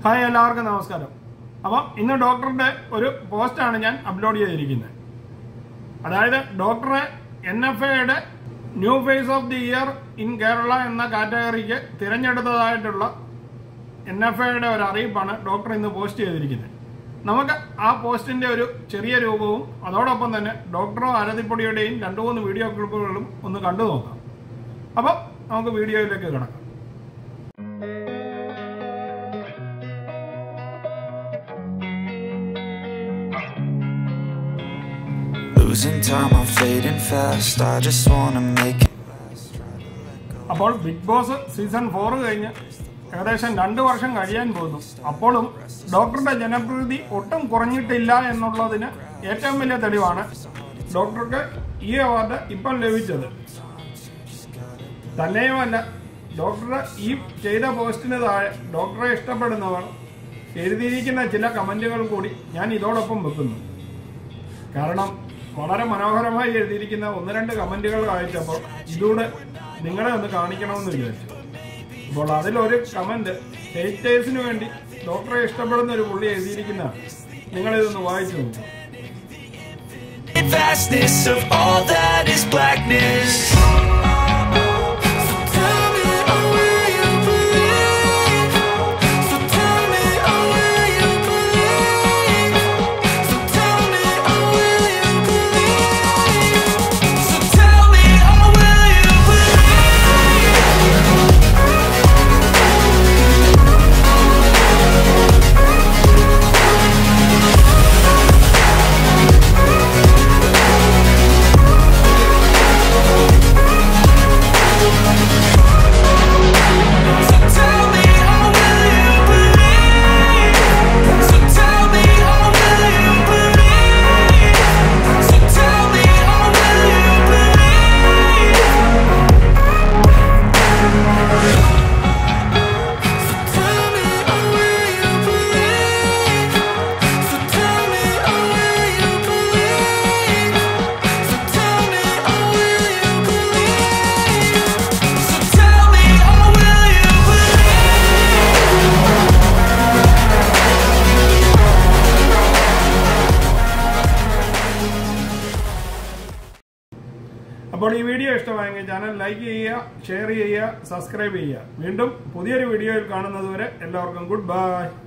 Hi എല്ലാവർക്കും നമസ്കാരം. അപ്പോൾ ഇന്ന് ഡോക്ടറുടെ ഒരു പോസ്റ്റാണ് ഞാൻ അപ്ലോഡ് ചെയ്തിരിക്കുന്നത്. അതായത് ഡോക്ടറെ NFAയുടെ new face of the year in Kerala എന്ന കാറ്റഗറിക്ക് തിരഞ്ഞെടുത്തതായിട്ടുള്ള NFAയുടെ ഒരു അറിയിപ്പാണ് ഡോക്ടർ ഇന്ന് പോസ്റ്റ് ചെയ്തിരിക്കുന്നത്. നമുക്ക് ആ പോസ്റ്റിന്റെ ഒരു ചെറിയ രൂപവും അതോടൊപ്പം തന്നെ ഡോക്ടറോ ആരതിപ്പൊടിയുടെയും 2-3 വീഡിയോ ക്ലിപ്പുകളും ഒന്ന് കണ്ടു നോക്കാം. അപ്പോൾ നമുക്ക് വീഡിയോയിലേക്ക് കിടക്കാം. Losing time, I'm fading fast. I just wanna make it. അപ്പോൾ ബിഗ് ബോസ് സീസൺ 4 കഴിഞ്ഞ് ഏകദേശം 2 വർഷം കഴിയാൻ പോകുന്നു. അപ്പോഴും ഡോക്ടറുടെ ജനപ്രീതി ഒട്ടും കുറഞ്ഞിട്ടില്ല എന്നുള്ളതിന് ഏറ്റവും വലിയ തെളിവാണ് ഡോക്ടർക്ക് ഈ അവാർഡ് ഇപ്പോൾ ലഭിച്ചത്. തന്നെയുമല്ല, ഡോക്ടർ ഈ ചെയ്ത പോസ്റ്റിന് താഴെ ഡോക്ടറെ ഇഷ്ടപ്പെടുന്നവർ എഴുതിയിരിക്കുന്ന ചില കമന്റുകൾ കൂടി ഞാൻ ഇതോടൊപ്പം വെക്കുന്നു. കാരണം വളരെ മനോഹരമായി എഴുതിയിരിക്കുന്ന 1-2 കമന്റുകൾ വായിച്ചപ്പോൾ ഇതൂടെ നിങ്ങളെ ഒന്ന് കാണിക്കണമെന്ന് വിചാരിച്ചു. അപ്പോൾ അതിലൊരു കമന്റ് ഹേറ്റേഴ്സിന് വേണ്ടി ഡോക്ടറെ ഇഷ്ടപ്പെടുന്ന ഒരു പുള്ളി എഴുതിയിരിക്കുന്നതാണ്. നിങ്ങളിതൊന്ന് വായിച്ചു നോക്കും. അപ്പോൾ ഈ വീഡിയോ ഇഷ്ടമായെങ്കിൽ ചാനൽ ലൈക്ക് ചെയ്യുക, ഷെയർ ചെയ്യുക, സബ്സ്ക്രൈബ് ചെയ്യുക. വീണ്ടും പുതിയൊരു വീഡിയോയിൽ കാണുന്നതുവരെ എല്ലാവർക്കും ഗുഡ് ബൈ.